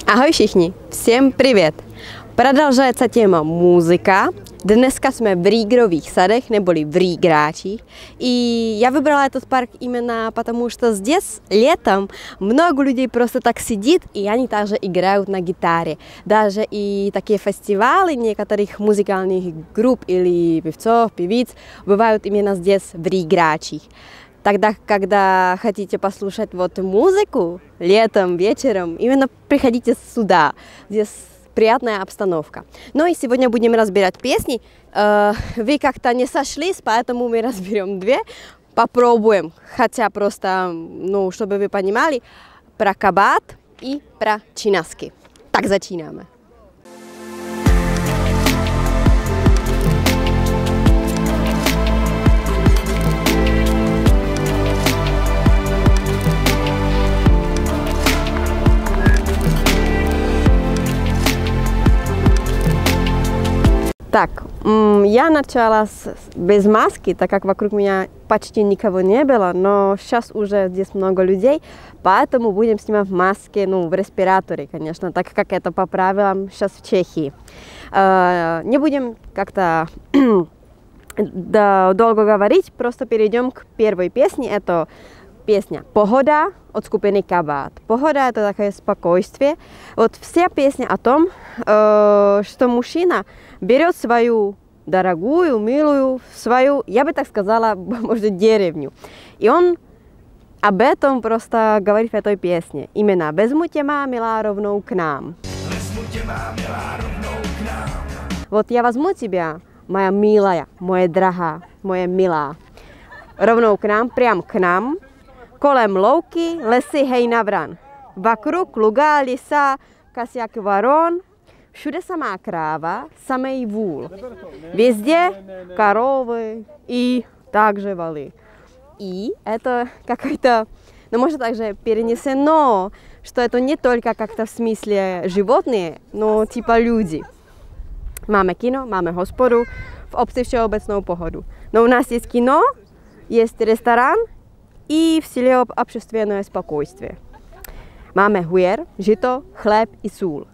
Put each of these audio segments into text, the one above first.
Ahoj všichni, всем привет! Продолжается тема музыка. Dneska jsme v Rígrových sadech, neboli v Rígráčích. И я выбрала этот парк именно потому, что здесь летом много людей просто так сидит, и они также играют на гитаре. Даже и такие фестивали некоторых музыкальных групп или певцов, певиц бывают именно здесь, в Rígráčích. Тогда, когда хотите послушать вот музыку летом, вечером, именно приходите сюда. Здесь приятная обстановка. Ну и сегодня будем разбирать песни. Вы как-то не сошлись, поэтому мы разберем две. Попробуем. Хотя просто, ну, чтобы вы понимали, про кабат и про чинаски. Так, začínáme. Так, я начала без маски, так как вокруг меня почти никого не было, но сейчас уже здесь много людей, поэтому будем снимать в маске, ну, в респираторе, конечно, так как это по правилам сейчас в Чехии. Не будем как-то долго говорить, просто перейдем к первой песне. Это песня «Pohoda» от skupiny Kabát. Pohoda – это такое спокойствие. Вот вся песня о том, что мужчина берет свою дорогую, милую, свою, я бы так сказала, может, деревню. И он об этом просто говорит в этой песне. Именно «Vezmu tě má milá rovnou к нам». Вот я возьму тебя, моя милая, моя дорогая, моя милá, rovnou к нам, прям к нам. Kolem louky, lesy, hejna vran. Vakruk, luga, lisa, kasjak varon. Všude samá kráva, samej vůl. Везде коровы и также валы. И это какое-то, ну, может, также перенесено, что это не только как-то в смысле животные, но типа люди. Máme kino, máme hospodu, v obci všeobecnou pohodu. Но у нас есть кино, есть ресторан, и в селе общественное спокойствие. Máme hujer, žito, chléb и sůl.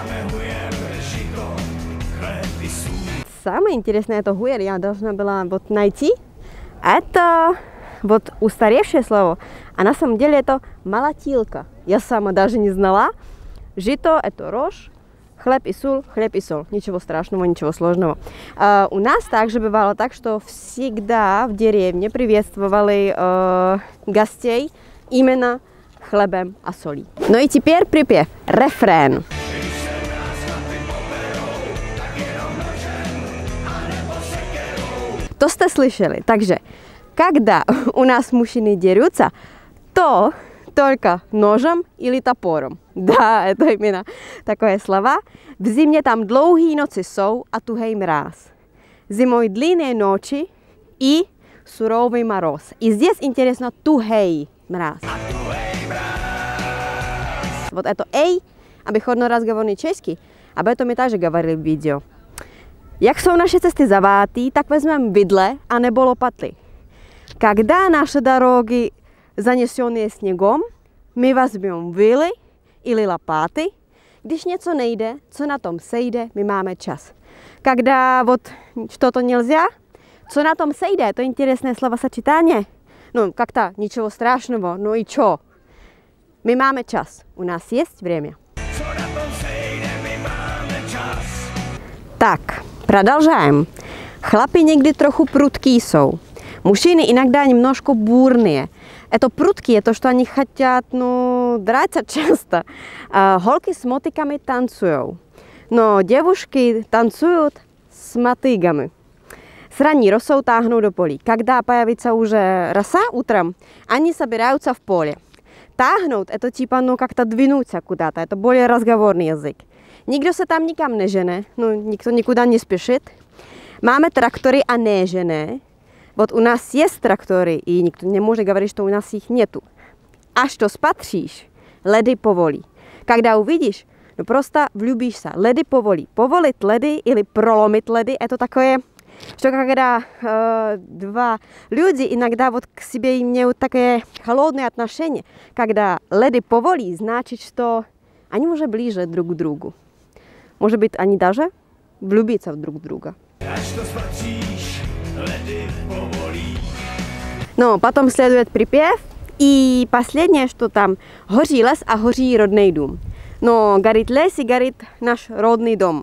Самое интересное это хуер, я должна была вот найти. Это вот устаревшее слово, а на самом деле это молотилка. Я сама даже не знала. Жито это рожь, хлеб и соль. Ничего страшного, ничего сложного. У нас также бывало так, что всегда в деревне приветствовали гостей именно хлебом и солью. Ну и теперь припев, рефрен. To jste slyšeli. Takže, когда у нас мужчины дерутся, то только ножом или топором. Да, это именно такое слова. V zimě tam dlouhý noci jsou a tuhej mráz. Zimой длинные ночи и суровый мороз. И здесь интересно tuhej mráz. Вот это эй, abychom разговорный český, об этом мы также говорили в видео. Jak jsou naše cesty zavátý, tak vezmeme vidle a nebo lopaty. Когда наши дороги занесенные снегом, my vezmeme vily или лопаты. Když něco nejde, co na tom sejde, my máme čas. Когда вот что-то нельзя, co на том sejde, to интересное словосочетание. Ну, как-то ничего страшного, ну и чё? My máme čas, у нас есть время. Так, продолжаем. Chlapi někdy trochu prudký jsou. Мужчины иногда немножко бурные. Это прудки, то, что они хотят, ну, драться часто. Holky с мотиками танцуют, но девушки танцуют с мотыгами. С ранней росой táhnou do polí. Когда появится уже роса утром, они собираются в поле. Táhnout, это типа, ну, как-то двинуться куда-то, это более разговорный язык. Nikdo se tam nikam nežene, no, nikdo nikuda nespěšit. Máme traktory a nežené. Вот у нас есть тракторы, и никто не может говорить, что у нас их нету. Аж то спatříš, ledy povolí. Когда увидишь, no просто влюбишься. Ledy povolí. Povolit ledy или проломить ledy, это такое, что когда два люди иногда вот к себе имеют такое холодное отношение, когда ledy povolí, значит, что Они уже ближе друг к другу. Может быть, они даже влюбятся друг в друга. No, potom следует припев. И последнее, что там. Hoří les a hoří rodný dům. No, горит les и горит наш родный дом.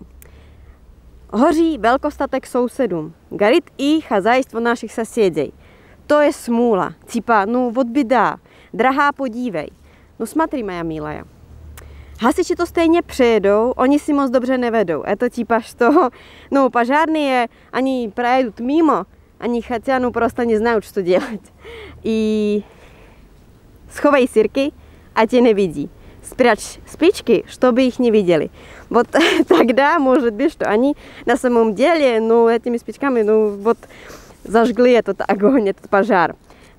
Hoří velkostatek sousedům. Горит и хозяйство наших соседей. To je smůla. Типа, ну вот беда. Drahá, podívej. No смотри, моя милая. Hasiči to stejně přijedou, oni si moc dobře nevedou. Это типа, что, ну, пожарные, они проедут мимо, они хотя, ну, просто не знают, что делать. И schovej sirky, a tě nevidí. Спрячь спички, чтобы их не видели. Вот тогда, может быть, что они на самом деле, ну, этими спичками, ну, вот, зажгли этот огонь, этот пожар.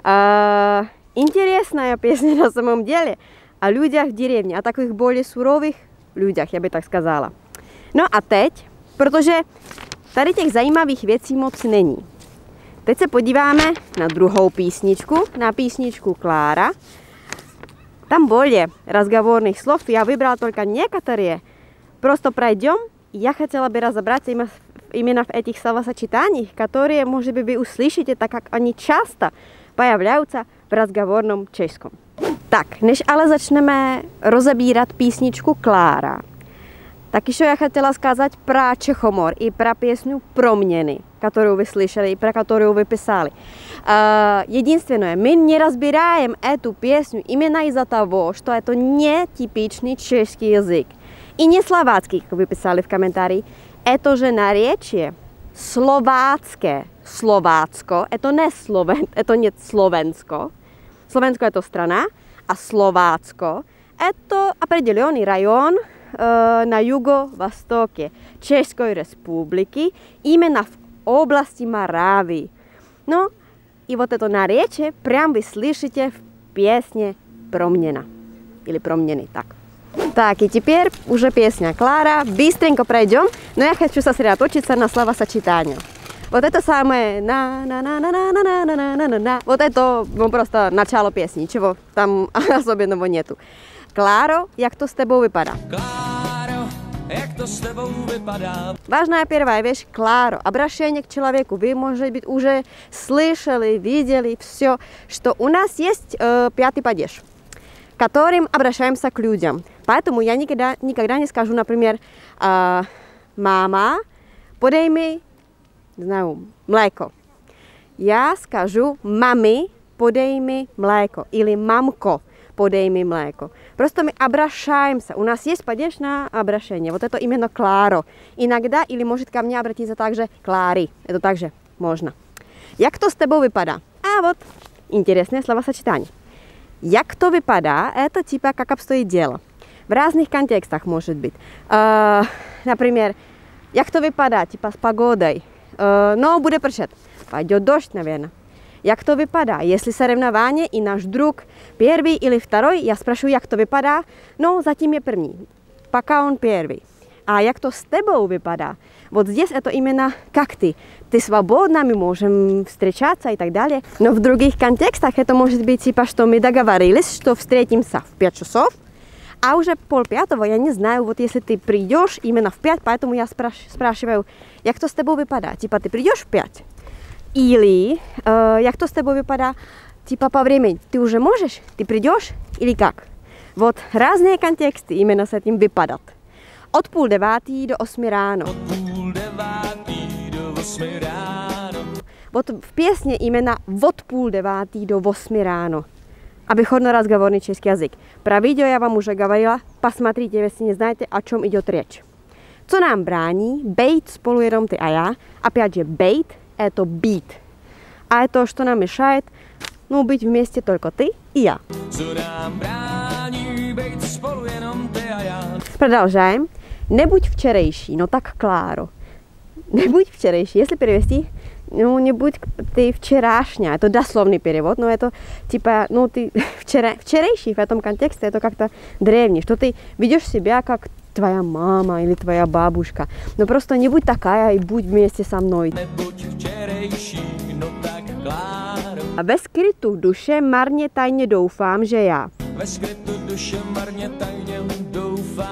Интересная песня на самом деле о людях в деревне, о таких более суровых людях, já bych tak сказала. No a teď, protože tady těch zajímavých věcí moc není. Teď se podíváme na druhou písničku, na písničku Klára. Там более разговорных слов, я выбрала только некоторые. Просто пройдем, я хотела бы разобраться именно в этих словосочетаниях, которые, может быть, вы услышите, так как они часто появляются v rozговорном českom. Tak, než ale začneme rozebírat písničku Klára, tak ještě já chtěla сказать про Čechomor i про песню Proměny, которую вы слышали, про которую вы писали. Единственное, мы не разбираем эту песню именно из-за того, что это не типичный чешский язык и не словацкий, как вы писали в комментарии. Это же наречие slovácké. Slovácko, to не Slovensko. Slovensko je to strana a Slovácko je to определенный район на юго-востоке České republiky, именно в области Моравии. No, и вот это наречие прям вы слышите в песне Proměna. Или Proměny, так. Так, и теперь уже песня Кlára. Быстренько пройдем, но я хочу сосредоточиться на словосочетании. Вот это самое на-на-на-на-на-на-на-на-на-на. Вот это ну, просто начало песни, ничего там особенного нету. Kláro, jak to s tebou vypadá? Kláro, jak to s tebou vypadá? Важная первая вещь, Kláro, обращение к человеку. Вы, может быть, уже слышали, видели все, что у нас есть пятый падеж, которым обращаемся к людям. Поэтому я никогда не скажу, например, мама, подай mi, не знаю, mléko. Já скажу mami, podej mi mléko. Или мамко, podej mi mléko. Просто мы обращаемся. У нас есть падеж на обращение. Вот это именно Kláro. Иногда, или может ко мне обратиться также Kláry. Это также можно. Jak to s tebou vypadá? А вот интересное словосочетание. Jak to vypadá, это типа как обстоит дело. В разных контекстах может быть. Например, jak to vypadá, типа с погодой. No, bude pršet. Пойдет дождь, наверное. Jak to vypadá? Если соревнование и наш друг первый или второй, я спрашиваю, jak to vypadá? No, затем я первый. Пока он первый. А jak to с тобой vypadá? Вот здесь это именно как ты. Ты свободна, мы можем встречаться и так далее. Но в других контекстах это может быть типа, что мы договорились, что встретимся в 5 часов, а уже 4:30, я не знаю, вот если ты придешь именно в 5, поэтому я спрашиваю, jak to с тобой vypadá? Типа, ты придешь в 5? Или, jak to с тобой vypadá? Типа, по времени, ты уже можешь? Ты придешь? Или как? Вот разные контексты именно с этим vypadat. Od 8:30 do 8 ráno. Od 8:30 do 8 ráno. Вот в песне именно od 8:30 до 8 ráno. Обиходно разговорный чешский язык. Про видео я вам уже говорила, посмотрите, если не знаете, о чем идет речь. Co nám brání bejt spolu jenom ty a já? Опять же, bejt – это být. А это, что нам мешает, ну, быть вместе только ты и я. Co nám brání bejt spolu jenom ty a já? Продолжаем. Nebuď včerejší, no tak Kláro. Nebuď včerejší, если перевести, ну, не будь ты вчерашняя. Это дословный перевод, но это типа, ну, ты вчерейший в этом контексте, это как-то древний, что ты ведешь себя как твоя мама или твоя бабушка. Но просто не будь такая и будь вместе со мной. Nebuď včerejší, no tak Kláro. A ve skrytu duše marně tajně doufám, že já. Ve skrytu duše marně tajně doufám,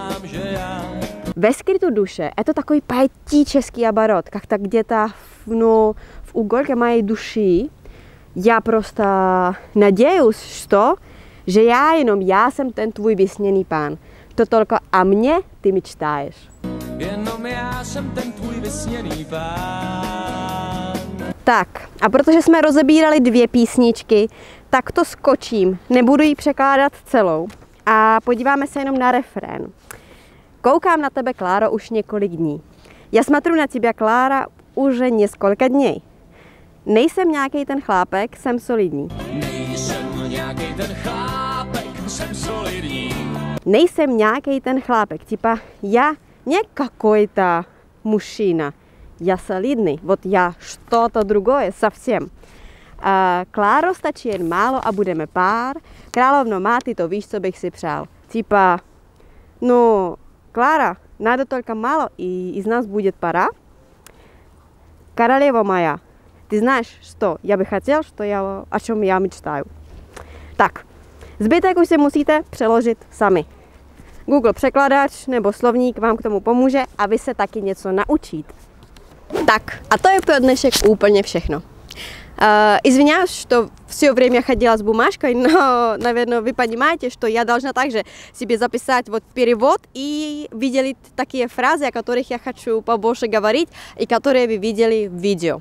Ve skrytu duše это такой поэтический оборот, как-то где-то в уголке моей души. Я просто надеюсь, что že já jsem ten tvůj vysněný pán. To только о мне ty mečtáš. Jenom já jsem ten tvůj vysněný pán. Tak, a protože jsme rozebírali 2 písničky, tak to skočím. Nebudu ji překládat celou. A podíváme se jenom na refrén. Koukám na tebe, Kláro, už několik dní. Já смотрю на тебя, Klára, уже несколько дней. Nejsem nějaký ten chlápek, jsem solidní. Nejsem nějaký ten chlápek, jsem solidní. Nejsem nějaký ten chlápek, типа я не какой-то мужчина, я солидный, вот я что-то другое совсем. Kláro, stačí jen málo a budeme pár. Královno má, ty to víš, co bych si přál. Типа, ну, Klára, надо только мало, и из нас будет пара. Королева моя, ты знаешь, что я бы хотел, о чем я мечтаю. Tak, zbytek už si musíte přeložit sami. Google překladač nebo slovník vám k tomu pomůže a vy se taky něco naučíte. Tak, a to je pro dnešek úplně všechno. Извиняюсь, что все время ходила с бумажкой, но, наверное, вы понимаете, что я должна также себе записать вот перевод и выделить такие фразы, о которых я хочу побольше говорить и которые вы видели в видео.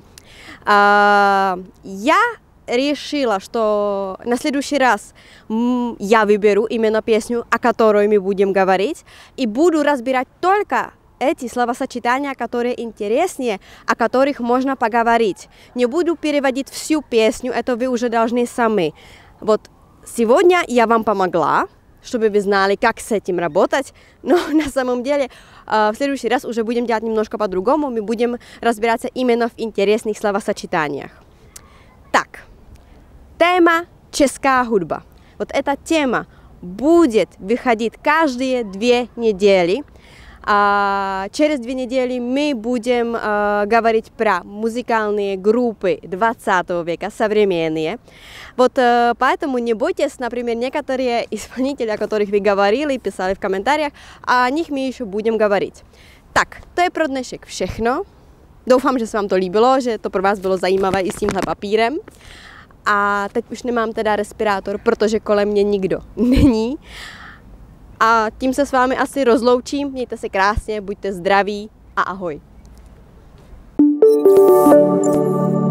Я решила, что на следующий раз я выберу именно песню, о которой мы будем говорить, и буду разбирать только эти словосочетания, которые интереснее, о которых можно поговорить. Не буду переводить всю песню, это вы уже должны сами. Вот сегодня я вам помогла, чтобы вы знали, как с этим работать, но на самом деле в следующий раз уже будем делать немножко по-другому, мы будем разбираться именно в интересных словосочетаниях. Так, тема «Česká hudba». Вот эта тема будет выходить каждые 2 недели. Через 2 недели мы будем говорить про музыкальные группы 20 века, современные. Вот поэтому не бойтесь, например, некоторые исполнители, о которых вы говорили, писали в комментариях, о них мы еще будем говорить. Tak, to je pro dnešek všechno. Doufám, že se vám to líbilo, že to pro vás bylo zajímavé i s tímhle papírem. A teď už nemám teda respirátor, protože kolem mě nikdo není. A tím se s vámi asi rozloučím. Mějte se krásně, buďte zdraví a ahoj.